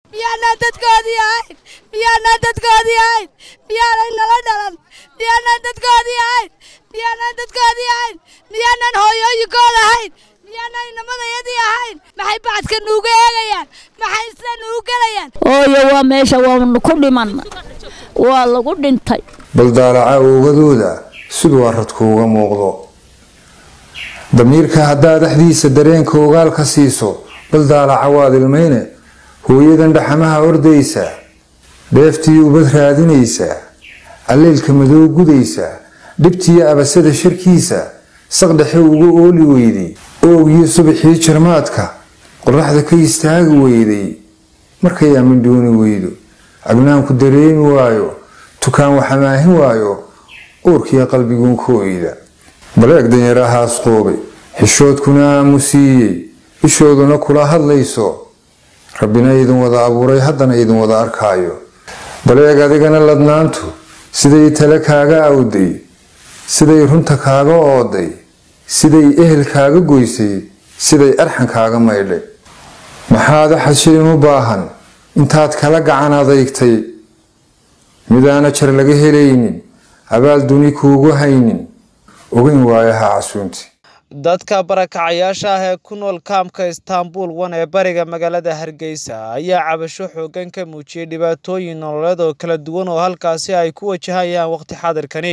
ميانا تتقاضي عين ميانا تتقاضي عين ميانا نلا دلن ميانا تتقاضي عين ميانا تتقاضي عين ميانا هويو يقول عين ميانا إنما يدي عين ما حي بعد كنوجا يجيان ما حي سنوجا يجيان يا وامشي وكل من والله قد انتهي بلدارعة وجدودة سدوارتكو وموضوع ضميرك هذا حديث الدرينك وقال كسيسو بلدارعة وادي المينة هو يدن دحمها أرديسة بيفتي وبثر هذينيسة الليل كمدو قديسة دبتي أبسد الشركيسة صقد حوق أولي ويدي أو يصبحي شرماتك قرحتك يستاق ويدي مركيا من دون ويدو أبنام كدرين وايو تكان وحماه وايو أورك يا قلبي قون كويدا بلاك دنيا راها سقوبي حشود كنا مسيي حشودنا كلا هدليسو ربنا يدن وضع أبوري حدنا يدن وضع أركايو بلاك أدقنا لدنانتو سيدي تلكاقا أودي سيدي رنتكاقا أودي سيدي إهلكاقا قويسي سيدي أرحنكاقا ميلي محاذا حشري مباهن انتاد كلاقا عنا ضيكتي ميدانا شر لغا هلينين abaal duni kuugu haynin ogeyn waayaha casuunti dadka barakacayaasha ah ee ku nool kaamka Istanbul ee bariga magaalada Hargeysa ayaa cabasho xoogan ka muujiyay dhibaatooyin nololeed oo kala duwan oo halkaasi ay ku wajahayaan waqti xaadirkani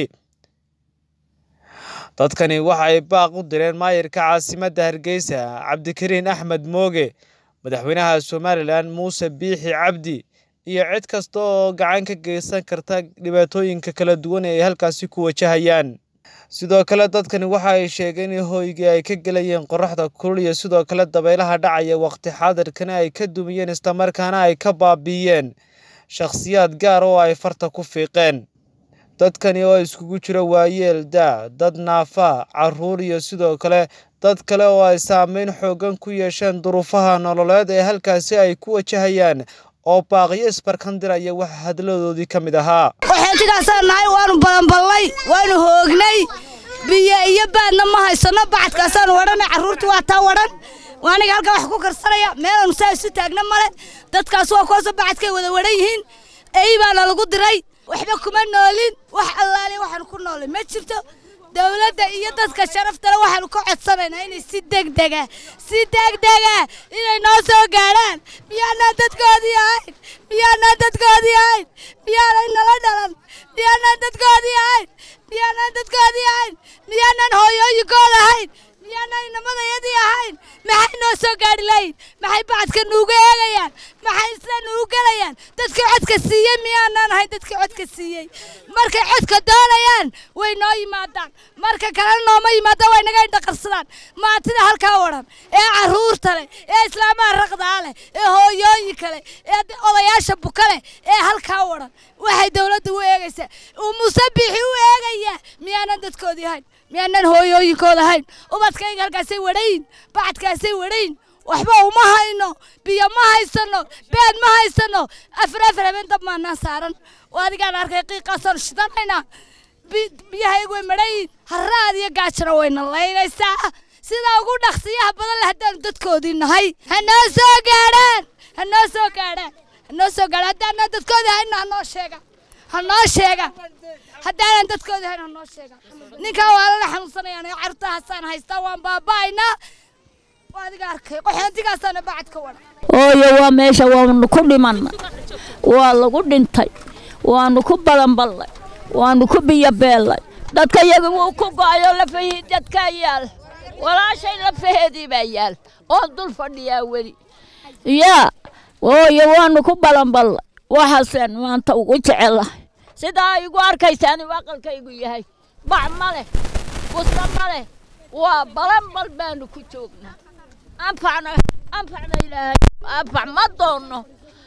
dadkani waxay baaq u direen maayirka caasimadda Hargeysa Cabdikariin Axmed Mooge madaxweynaha Soomaaliland Muuse Biixi Cabdi iyo cid kasta oo gacan ka geysan karta dhibaatooyinka kala duwan ee halkaasi ku wajahayaan sidoo kale dadkani waxa ay sheegeen in hooyga ay ka galayeen qorraxda kulul iyo sidoo kale dabaylaha dhacaya waqti xaadirkan ay ka dumiyeen isla markaana ay ka baabiyeen shakhsiyaad gaar oo ay farta ku fiiqeen dadkani oo iskugu jira waayeel dad naafa caruur iyo sidoo kale dad kale oo ay saameyn xoogan ku yeesheen duruufaha nololeed ee halkaasi ay ku wajahayaan oo baaqiyo isbarkandiraya wax hadladoodii kamid ahaa waxaantigaasanahay waanu balanbalay waanu hoognay biyo iyo baadna ma haysano bacadkaasaan waranay caruurtu waa taa waran waaniga halka wax ku karsanaya meelan saasu taagna male dadkaas waa kuwaas bacadkay wada waran yihiin ay baa lagu diray waxba kuma noolin wax allaale waxaan ku noolay ma jirto dawladda iyo dadka sharafta leh waxaan ku codsanaynaa inay si degdega inay noo soo gaaraan miyaana dadkoodii ahayn miyaana nala dhalan miyaana dadkoodii ahayn miyaanan hooyooyinkooda ahayn miyaanan inamadayadii ahayn maxay noo soo gaari lahayn maxay bacadka nuugu eegayaan maxay isla nuugu galayaan dadkii codka siiyey miyaanan ahayn dadkii codka siiyey markay codka doonayaan way noo yimaadaan marka kale nooma yimaadaan way naga indhaqarsadaan maantida halkaa waran ee caruurta leh ee islaamaha raqdaa leh ee hooyooyinka leh ee odayaasha buka leh ee halkaa waran waxay dawladda u eegaysaa uu Muuse Biixi u eegayaa miyaanan dadkoodii ahayn miyaanan hooyooyinkooda ahayn ubadkayga halkaasay wadhayn bacadkaasay wadhayn waxba uma hayno biyo ma haysano beed ma haysano afar habeen dab maanaan saaran adigaan arkay qiiqaasaan shidanayna biyahaygu way madhayn harraad iyo gaajana wayna laynaysaa sidaa ugu dhaqsiyaha badan leh haddaan dadkoodii nahay hanoo soo gaadhaan haddaanan dadkoodii hayno hanoo sheega haddaanan dadkoodii hayno hanoo sheega ninkaa waa lala xanuunsanayaan carruurtahaasaan haystaa waan baaba'aynaa adiga arkay qoxoontigaasana bacadka wada waa meesha waanu ku dhimanay waa lagu dhintay waanu ku balanbalay waanu ku biyo beelay dadka iyaga wuu ku go'ayo lafahii dadka yaal walaashay lafaheedii baa yaal oo dul fadhiyaa weli waanu ku balanbalay waxaasaan maanta ugu jecelahay sidaa igu arkaysaan aqalkaygu yahay bac ma leh wasta ma leh waa balanbal baanu ku joognaa anfacna ilaahay anfac ma doono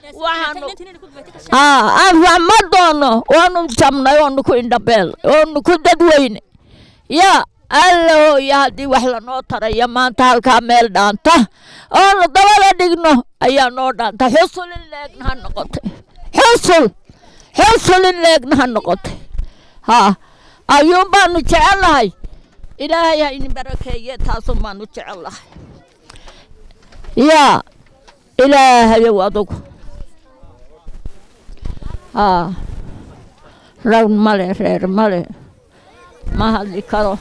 anfac ma doono waanu jabnay waanu ku indhabeel waanu ku dadweyne alla hooya haddii wax lanoo taraya maanta halkaa meel dhaanta oonu dabada dhigno ayaa noo dhaanta xusul in leegna ha noqotay xusul in leegna ha noqotay ayuun baanu jecelahay ilaahay ha idin barakeeye taasun baanu jecelahay ilaahayow adugu rawn male reer male ma hadli karo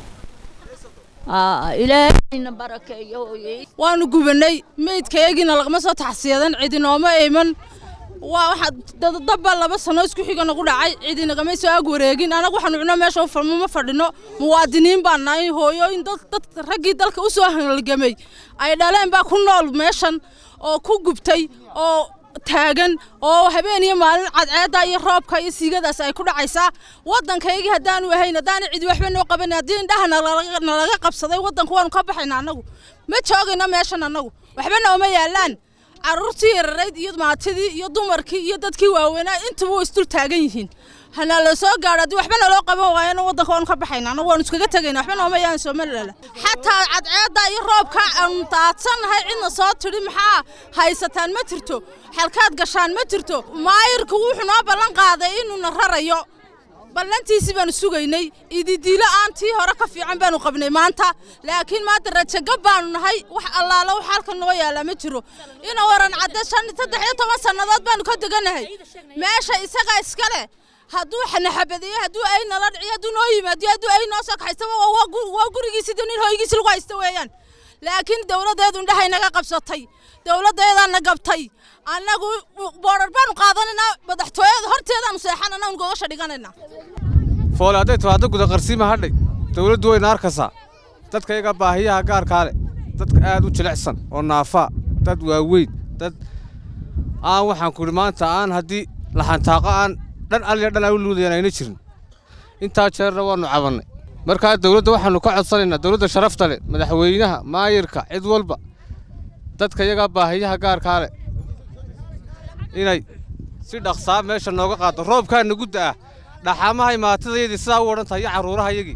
ilaahayna barakeeyo waanu gubanay meydkaygina lagama soo taxsiyadan cidinooma iman waxa dadba 2 sano isku xiga nagu dhacay cidina kama soo ag wareegin anagu waxaan cunaa meesha ma fadhino muwaadiniin baan nahay hooyooyin dad ragii dalka u soo hangalgamay ay dhaleen baa ku nool meeshan oo ku gubtay oo taagan oo habeen iyo maalin cadceeda iyo roobka iyo siigadaas ay ku dhacaysaa wadankaygii hadaan u ahayn hadaan cid waxba noo qaban hadii indhahana laga qabsaday wadanku waan ka baxaynaa anagu ma joogayna meeshan anagu waxba nooma yaalaan carruurtii yarayd iyo maatidii iyo dumarkii iyo dadkii waaweynaa intuba way istul taagan yihiin hana la soo gaadhay waxba naloo qaban waayeen wadanka waan ka baxaynaa anagu waan iskaga tagaynaa waxba nooma yaalaan Soomaaliland xataa cadceeda iyo roobka aan taadsanahay cidna soo tiri maxaa haysataan ma jirto halkaad gashaan ma jirto maayirku wuxuu noo ballan qaaday inuu na rarayo ballantiisi baan sugaynay ididiila aantii hore ka fiican baanu qabnay maanta laakiin maanta rajaga baanu nahay wax allaala wax halka noo yaala ma jiro ina waran cadde 13 sanadood baanu ka deganahay meesha isaga iskale hadduu xanaxabadiyo hadduu ay nala dhiciyo hadduu noo yimaado hadduu ay noo soo kaxaysaba waa gurigiisa nin hooygiisa lagu haysto weeyaan laakiin dawladeedu indhahay naga qabsatay dawladeedana gabtay anagu boorar baanu qaadanayna madaxtooyada horteedanu seexanana aan goosha dhiganayna foolaaday taado guda qarsiima hadhay dawladdu way naarkasa dadka iyaga baahiyaha gaarka leh dadka aad u jilicsan oo naafa dad waaweyn dad aan waxaan ku maanta aan hadii la xantaaqa aan dhan aliya dhan u luudeynayna jirin inta jeerna waanu cabanay marka dawladda waxaanu ka codsanaynaa dawladda sharafta leh madaxweynaha maayirka cid walba dadka iyaga baahiyaha gaarka leh inay si dhaqsaa meesha nooga qaado roobka nagu daa dhaxamaha imaatadaydi sida u orantahay caruuraha iyagi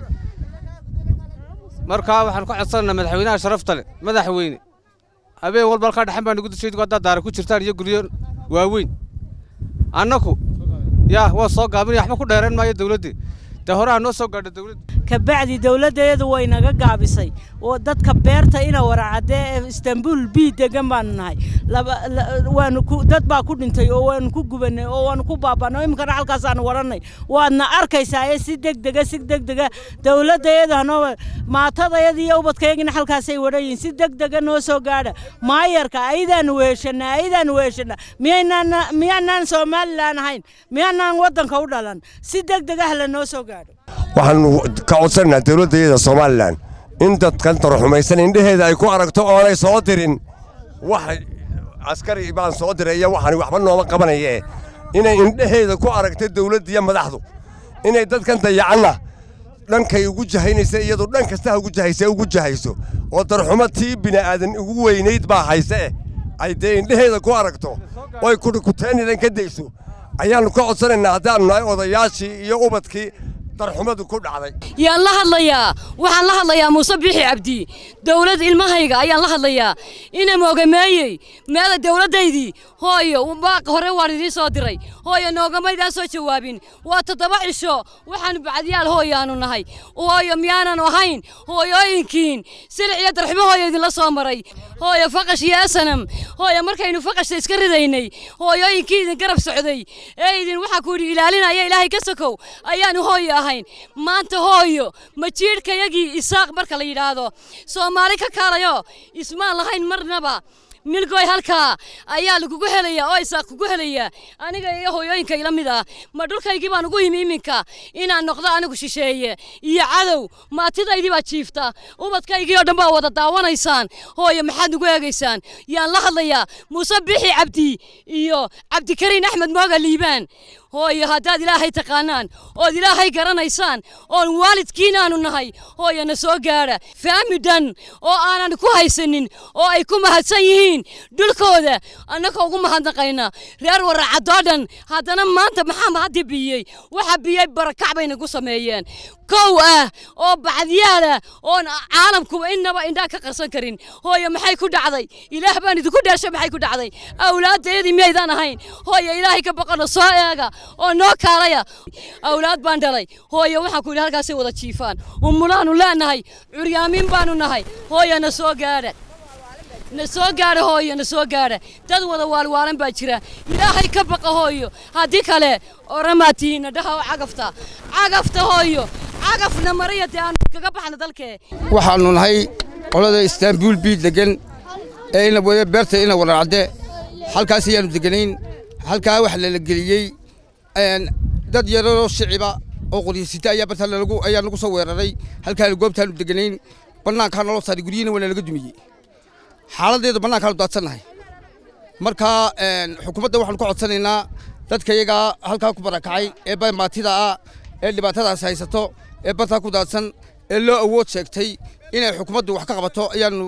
marka waxaan ka codsanaynaa madaxweynaha sharafta leh madaxweyne habeen walba ka dhaxan baan nagu dishay wada daar ku jirtaan iyo guriyo waaweyn annaku waa soo gaabin waxba ku dheereen maayo dawladda horaa noo soo gaadhay dawladda ka bacdi dawladeedu way naga gaabisay oo dadka beerta ina waracade Istanbul degan baan nahay waanu dad baa ku dhintay oo waanu ku gubanay oo waanu ku baabanay imka halkaas aan waranay waadna arkaysaa si degdega dawladeedu hanoo maatadayada iyo ubadkaygina halkaas ay warayin si degdega noo soo gaadha maayarka aydan weeshana miyaanan Soomaaliland ahayn miyaanan wadanka u dhalan si degdega la noo soo waxaan ka codsanaynaa dawladda Soomaaliland in dadkan tarxumaysan indhaheeda ay ku aragto oo ay soo dirin wax askari baan soo diray waxaan waxba nooma qabanayee inay indhaheeda ku aragto dawladda iyo madaxdu inay dadkan dayacana dhankay ugu jahaynaysa iyadoo dhan kasta ugu jahayso oo tarxuma tii bini'aadan ugu weynayd baa hayse ay indhaheeda ku aragto oo ku teenadan ka dayso ayaanu ka codsanaynaa hadaan nahay odayaashii iyo ubadkii darxumadu ku dhacday yaan la hadlayaa waxaan la hadlayaa Muuse Biixi Cabdi dawlad ilmahayga ayaan la hadlayaa ina moogameeyay meel dawladeydii hooyo baaq hore waan idin soo diray hooyo noogamaydan soo jawaabin waa 7 cisho waxaan bacdiyaal hooyaanu nahay hooyo miyaanan ahayn hooyooyinkiin silic iyo darxumo hooyadii la soo maray hooyo faqash iyo sanam hooyo markaynu faqashta iska ridaynay hooyooyinkiin garab socday ee idin waxa ku ilaalinaya Ilaahay ka sokow ayaan hooyo ahayn maanta hooyo ma jiirkayagii isaaq marka la yiraahdo Soomaali ka kaalayo ismaan lahayn marnaba milgoy halka ayaa lagu helaya oo isaaq ku helaya aniga iyo hooyooyinka ila mid ah ma dhulkaygii baan ugu yimi iminka inaan noqdo anigu shisheeye iyo cadow maatidaydii baa jiifta ubadkaygii oo dhan baa wada daawanaysaan hooyo maxaad ugu eegaysaan yaan la hadlayaa Muuse Biixi Cabdi iyo Cabdikariin Axmed Mooga Liibaan hooyo haddaad Ilaahay taqaanaan oo Ilaahay garanaysaan oo waalidkiina aanu nahay hooyana soo gaara faamidan oo aanan ku haysanin oo ay ku mahadsan yihiin dhulkooda annaka ugu mahadnaqayna reer waracadoodan haddana maanta maxaa hadii biyay waxa biyay barakac bayna ku sameeyeen kow oo bacdiyaala oo caalamku inaba indha ka qarsan karin hooyo maxay ku dhacday Ilaah baan idinku dhaashay maxay ku dhacday awlaadeedii meeydaan ahayn hooyo Ilaahay ka baqano soo eega oo noo kaalaya awlaad baan dhalay hooyo waxa ku halkaas wada jiifaan umulaanu leenahay curyaamin baanu nahay hooyana soo gaara نسوا قارة هوي نسوا قارة تدور والوالن باجرة إلهي كبق هوي هذيك عليه ورماتين ده عقفته هوي عقفنا مرية أنا كقبحنا ذلك وحنون هاي قلنا إسطنبول بيت لكن إنا بيرت إنا ولا عداء halkaas ayaan deganeen halka wax la galiyay dad yar oo shicib oo qoriysita ayaa barta lagu soo weeraray halka goobtaan deganeen banaanka noo saaray guriyina wala laga dumiyay xaaladeedu banaanka la daadsanahay marka xukuumadda waxaan ku codsanaynaa dadka iyaga halka ku barakacay ee baamaatida ee dhibaatadaas haysato ee barta ku daadsan ee loo awood sheegtay inay xukuumaddu wax ka qabato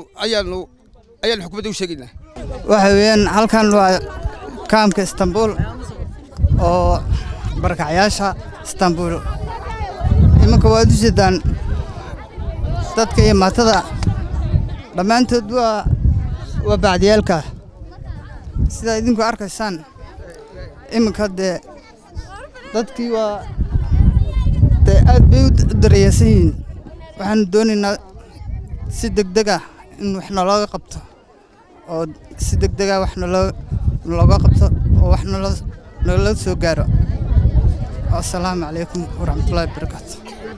ayaan xukuumadda u sheegaynaa waxaan halkan waa kaamka Istanbul oo barakacayaasha Istanbul imanka waa dusidaan dadka iyo maatada dhamaantood waa bacdiyalka sida idinku arkaysaan imanka dadkii waa aad bay u dareeyayeen waxaan doonaynaa si degdeg ah in wax nalooga qabto oo si degdeg ah wax nalooga qabto oo wax naloo soo gaaro assalaamu calaykum waraxmatullaahi wabarakaatu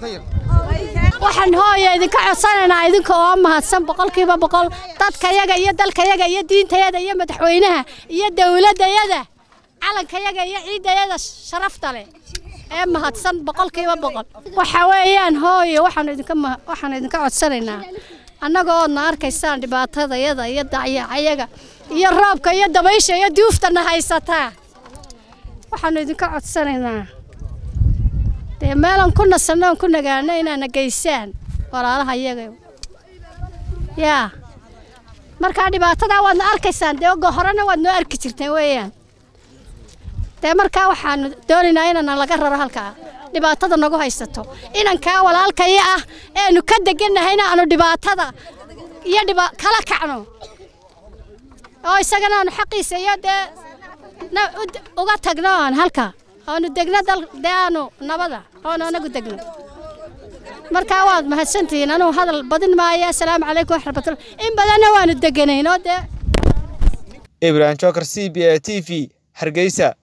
waxaan hooyo idinka codsanaynaa idinka oo mahadsan boqolkiiba boqol dadkayaga iyo dalkayaga iyo diintayada iyo madaxweynaha iyo dawladayada calankayaga iyo ciidayada sharafta leh ee mahadsan boqolkiiba boqol waxa weeyaan hooyo waxaan idinka codsanaynaa annagoo na arkaysaan dhibaatadayada iyo dacyacayaga iyo roobka iyo dabaysha iyo duuftana haysataa waxaan idinka codsanaynaa meelan ku nasanoo ku nagaano inaana geysaan walaalaha iyaga yaa markaa dhibaatada waadna arkaysaan horena waad noo arki jirteen weeyaan markaa waxaan doonaynaa inaan laga raro halkaa dhibaatada nagu haysato inankaa walaalkaya ah eenu ka deganahayna aanu dhibaatada iyo kala kacno oo isagana aanu xaqiisa iyo uga tagno aan halkaa aanu degno aanu nabada oonu anagu degno markaa waad mahadsantihiin anuu hadal badin maayo assalaamu calaykum waraxmatullaah in badanna waanu deganayn oo Ibrahim Chokar CBA TV Hargeysa